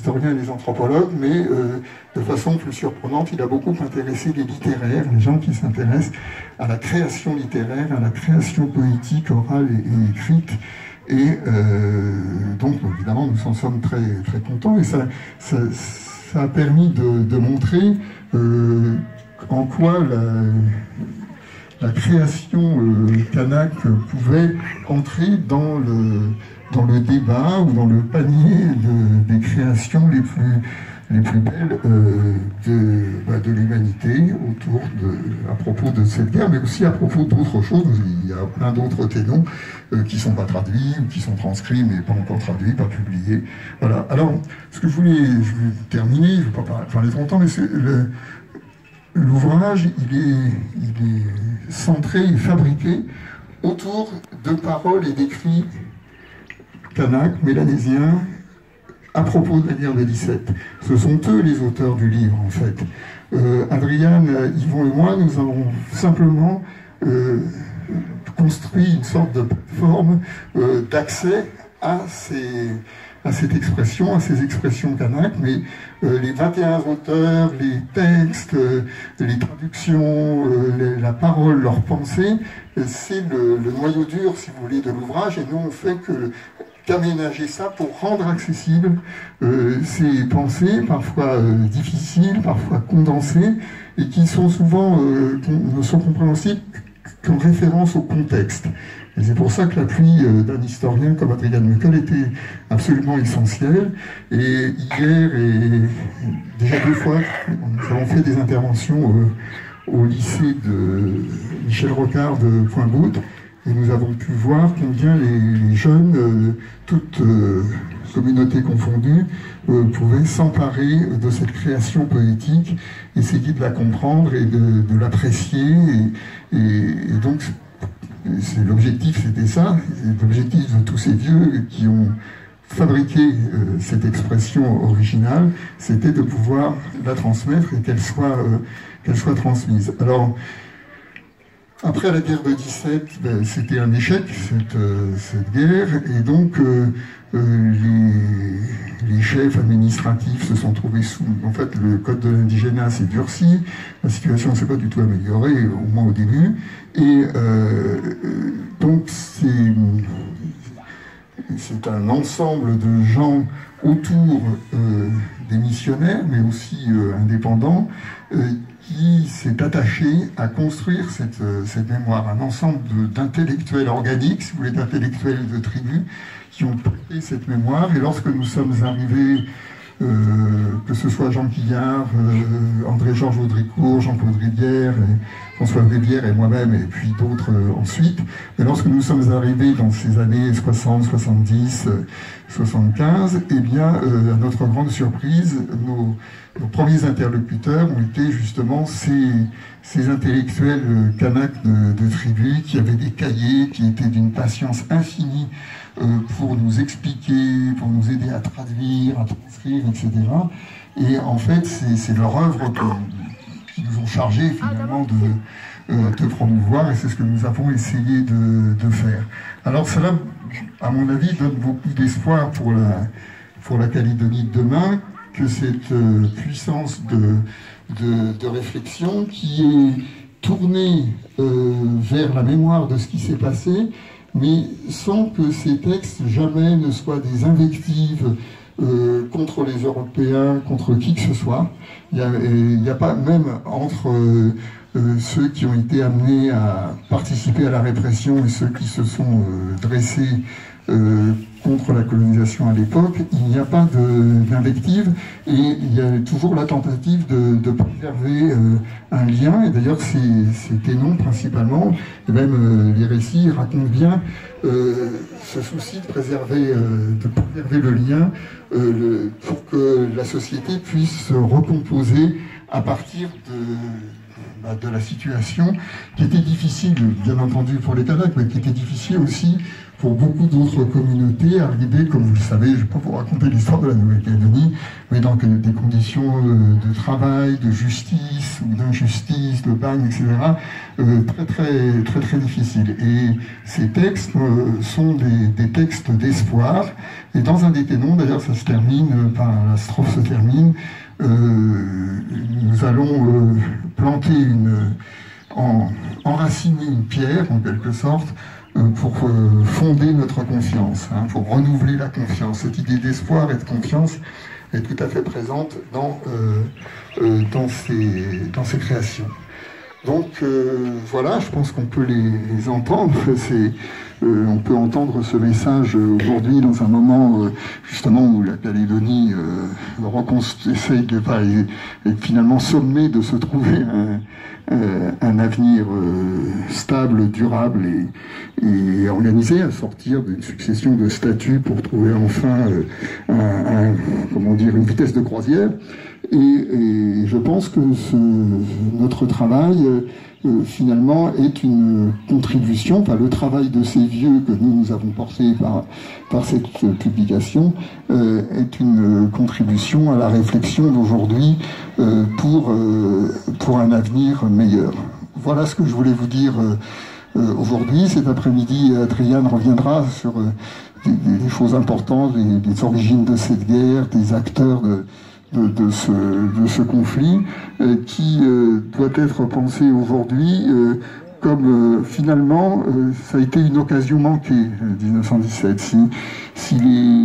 historiens et les anthropologues, mais de façon plus surprenante, il a beaucoup intéressé les littéraires, les gens qui s'intéressent à la création littéraire, à la création poétique, orale et écrite. Et donc, évidemment, nous en sommes très, très contents. Et ça a permis de montrer en quoi la création kanak pouvait entrer dans le débat ou dans le panier des créations les plus belles de l'humanité à propos de cette guerre, mais aussi à propos d'autres choses. Il y a plein d'autres ténons qui ne sont pas traduits ou qui sont transcrits mais pas encore traduits, pas publiés. Voilà. Alors, ce que je voulais terminer, je ne vais pas parler trop longtemps, mais l'ouvrage, il est centré et fabriqué autour de paroles et d'écrits kanak, mélanésiens, à propos de la guerre de 17. Ce sont eux les auteurs du livre, en fait. Adriane, Yvon et moi, nous avons simplement construit une sorte de plateforme d'accès à cette expression, à ces expressions kanak, mais les 21 auteurs, les textes, les traductions, la parole, leurs pensées, c'est le noyau dur, si vous voulez, de l'ouvrage, et nous on fait qu'aménager ça pour rendre accessible ces pensées, parfois difficiles, parfois condensées, et qui sont souvent ne sont compréhensibles qu'en référence au contexte. Et c'est pour ça que l'appui d'un historien comme Adrian Muckel était absolument essentiel. Et hier, et déjà 2 fois, nous avons fait des interventions au lycée de Michel Rocard de Point-Goutte, et nous avons pu voir combien les jeunes, toutes communautés confondues, pouvaient s'emparer de cette création poétique, essayer de la comprendre et de l'apprécier. Et donc, l'objectif, c'était ça. L'objectif de tous ces vieux qui ont fabriqué cette expression originale, c'était de pouvoir la transmettre et qu'elle soit transmise. Alors, après la guerre de 17, c'était un échec, cette guerre, et donc les chefs administratifs se sont trouvés sous... En fait, le code de l'indigénat s'est durci, la situation ne s'est pas du tout améliorée, au moins au début, et donc c'est un ensemble de gens autour des missionnaires, mais aussi indépendants, qui s'est attaché à construire cette mémoire, un ensemble d'intellectuels organiques, si vous voulez, d'intellectuels de tribus, qui ont porté cette mémoire. Et lorsque nous sommes arrivés, que ce soit Jean Quillard, André-Georges Audricourt, Jean-Claude Rivière, François Rivière et moi-même, et puis d'autres ensuite, mais lorsque nous sommes arrivés dans ces années 60, 70, 75, eh bien, à notre grande surprise, nos premiers interlocuteurs ont été justement ces intellectuels kanak de tribus qui avaient des cahiers, qui étaient d'une patience infinie pour nous expliquer, pour nous aider à traduire, à transcrire, etc. Et en fait, c'est leur œuvre qui nous ont chargés finalement de promouvoir, et c'est ce que nous avons essayé de faire. Alors cela, à mon avis, donne beaucoup d'espoir pour la Calédonie de demain, que cette puissance de réflexion qui est tournée vers la mémoire de ce qui s'est passé, mais sans que ces textes jamais ne soient des invectives contre les Européens, contre qui que ce soit. Il n'y a pas, même entre ceux qui ont été amenés à participer à la répression et ceux qui se sont dressés contre la colonisation à l'époque, il n'y a pas d'invective, et il y a toujours la tentative de préserver un lien, et d'ailleurs ces ténons principalement, et même les récits racontent bien ce souci de préserver le lien pour que la société puisse se recomposer à partir de la situation qui était difficile, bien entendu, pour les Kanaks, mais qui était difficile aussi pour beaucoup d'autres communautés, arriver, comme vous le savez, je ne vais pas vous raconter l'histoire de la Nouvelle-Calédonie, mais dans des conditions de travail, de justice ou d'injustice, de bagne, etc., très difficiles. Et ces textes sont des textes d'espoir. Et dans un des ténons, d'ailleurs, ça se termine, la strophe se termine, nous allons planter enraciner une pierre, en quelque sorte, pour fonder notre confiance, pour renouveler la confiance. Cette idée d'espoir et de confiance est tout à fait présente dans ces créations. Donc voilà, je pense qu'on peut les entendre. On peut entendre ce message aujourd'hui dans un moment justement où la Calédonie essaye de est finalement sommée de se trouver un avenir stable, durable et organisé, à sortir d'une succession de statuts pour trouver enfin une vitesse de croisière. Et je pense que notre travail finalement est une contribution, le travail de ces vieux que nous avons porté par cette publication est une contribution à la réflexion d'aujourd'hui pour un avenir meilleur. Voilà ce que je voulais vous dire aujourd'hui. Cet après-midi, Adriane reviendra sur des choses importantes, des origines de cette guerre, des acteurs de ce conflit qui doit être pensé aujourd'hui comme finalement ça a été une occasion manquée 1917. Si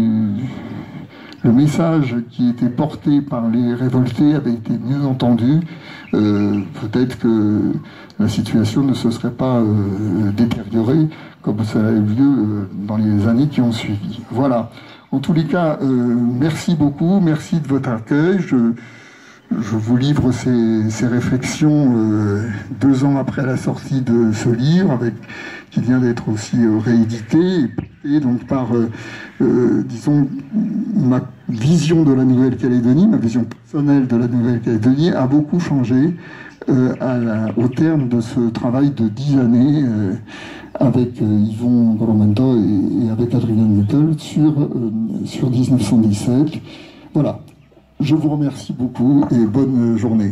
le message qui était porté par les révoltés avait été mieux entendu, peut-être que la situation ne se serait pas détériorée comme ça a eu lieu dans les années qui ont suivi. Voilà. En tous les cas, merci beaucoup, merci de votre accueil. Je vous livre ces réflexions 2 ans après la sortie de ce livre, qui vient d'être aussi réédité, et donc par, disons, ma vision de la Nouvelle-Calédonie, ma vision personnelle de la Nouvelle-Calédonie a beaucoup changé au terme de ce travail de 10 années avec Yvon Goromando et avec Adrian Mittel sur 1917. Voilà. Je vous remercie beaucoup et bonne journée.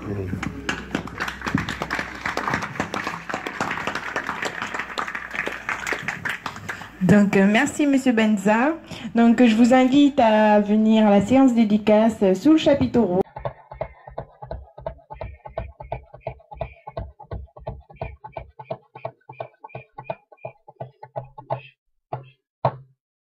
Donc, merci Monsieur Benza. Donc, je vous invite à venir à la séance dédicace sous le chapiteau rouge.